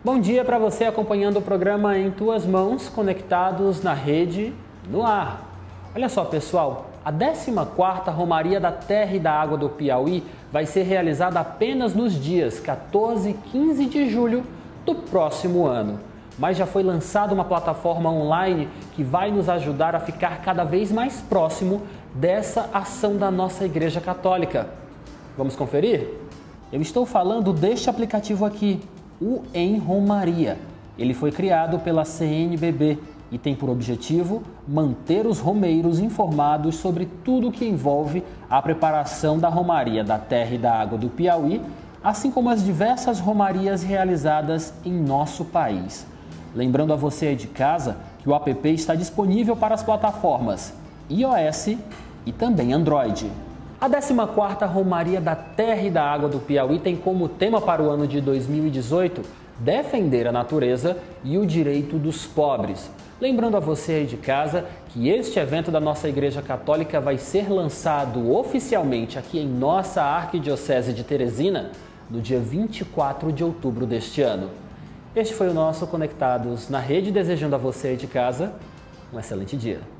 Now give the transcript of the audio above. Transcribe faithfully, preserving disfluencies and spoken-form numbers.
Bom dia para você acompanhando o programa Em Tuas Mãos, conectados na rede, no ar. Olha só, pessoal, a décima quarta Romaria da Terra e da Água do Piauí vai ser realizada apenas nos dias quatorze e quinze de julho do próximo ano. Mas já foi lançada uma plataforma online que vai nos ajudar a ficar cada vez mais próximo dessa ação da nossa Igreja Católica. Vamos conferir? Eu estou falando deste aplicativo aqui, o Em Romaria. Ele foi criado pela C N B B e tem por objetivo manter os romeiros informados sobre tudo o que envolve a preparação da Romaria da Terra e da Água do Piauí, assim como as diversas romarias realizadas em nosso país. Lembrando a você aí de casa que o app está disponível para as plataformas iOS e também Android. A décima quarta Romaria da Terra e da Água do Piauí tem como tema para o ano de dois mil e dezoito defender a natureza e o direito dos pobres. Lembrando a você aí de casa que este evento da nossa Igreja Católica vai ser lançado oficialmente aqui em nossa Arquidiocese de Teresina no dia vinte e quatro de outubro deste ano. Este foi o nosso Conectados na Rede, desejando a você aí de casa um excelente dia.